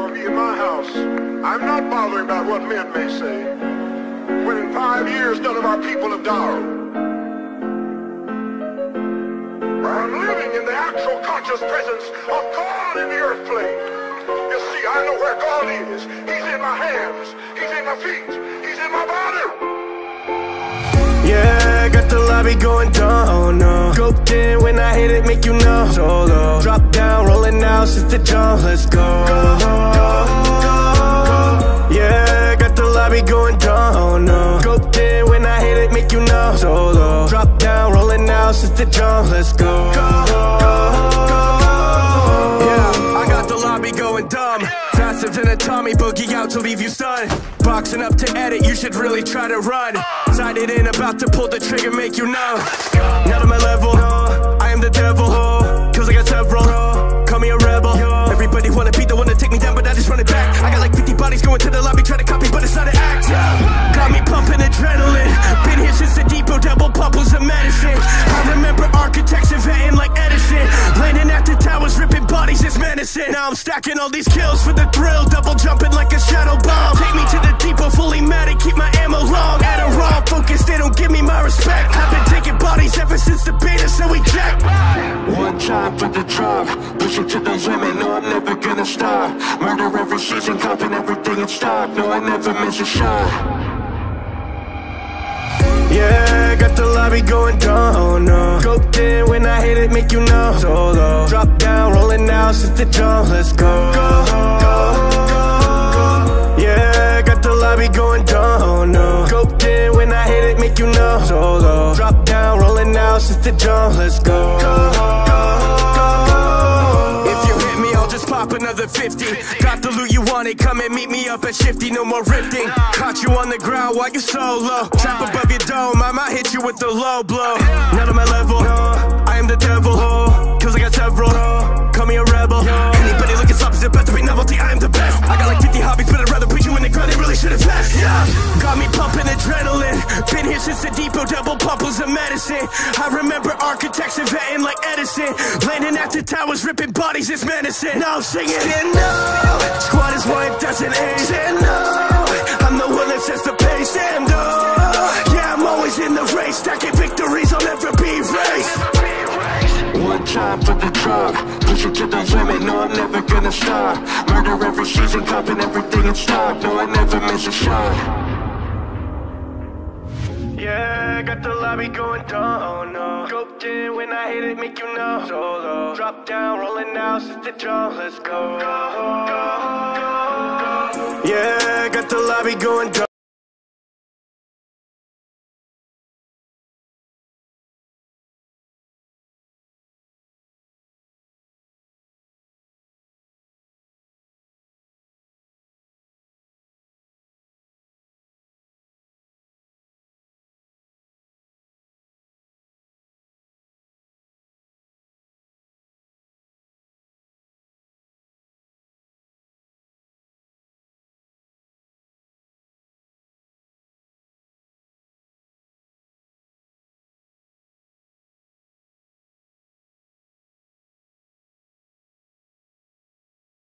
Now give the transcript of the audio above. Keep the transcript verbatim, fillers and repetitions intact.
gonna be in my house. I'm not bothering about what men may say. When in five years none of our people have died. I'm living in the actual conscious presence of God in the earth plane. You see, I know where God is. He's in my hands. He's in my feet. He's in my body. Yeah, got the lobby going down, no. Scoped in when I hit it, make you know. Solo, drop down, rolling out since the jump, let's go. Yeah, got the lobby going down, no. Scoped in when I hit it, make you know. Solo, drop down, rolling out since the jump, let's go. Yeah, I got the lobby going dumb. Faster than a Tommy boogie out to leave you stunned. Boxing up to edit, you should really try to run. Sighted in, about to pull the trigger, make you numb. Not on my level, I am the devil. Kills I got several, call me a rebel. Everybody wanna be the one to take me down, but I just run it back. I got like fifty bodies going to the lobby, try to copy, but it's not an act. Got me pumping adrenaline. Been here since the depot, double pump was a medicine. I remember architects inventing like Edison. Landing at the towers, ripping bodies, it's medicine. Now I'm stacking all these kills for the thrill, double jumping like a shadow bomb. Take me to the depot, fully mad and keep my ammo long. At a raw focus, they don't give me my respect. I've been taking bodies ever since the beta, so we check. One time for the drop, push it to the limit, no I'm never gonna stop. Murder every season, copping everything in stock, no I never miss a shot. Yeah, got the lobby going down, no. Scoped in when I hit it, make you know. Solo, drop down, rolling out since the jump, let's go. Yeah, got the lobby going down, no. Scoped in when I hit it, make you know. Solo, drop down, rolling out since the jump, let's go. If you hit me, I'll just pop another fifty. Got the loot you wanted, come and meet me up at Shifty, no more rifting. Caught you on the ground while you solo. Trap above your dome, I might hit you with the low blow. Not on my level, I am the devil. Kills I got several, call me a rebel. Anybody looking sloppy is about to be novelty, I am the best. I got like fifty hobbies, but I'd rather put you in the ground, they really should've passed. Yeah, got me pumping adrenaline. Been here since the depot, double pump was a medicine. I remember architects inventing like Edison. Landing at the towers, ripping bodies, it's medicine. Now I'm singing, and no, squad is wiped, doesn't ace. And no, I'm the one that sets the pace. And no, yeah, I'm always in the race. Stacking victories, I'll never be erased. One time for the drop, push it to the limit, no I'm never gonna stop. Murder every season, copping everything in stock, no I never miss a shot. Yeah, got the lobby going down, no. Scoped in when I hit it, make you know. Solo, drop down, rolling out since the jump, let's go. Yeah, got the lobby going down.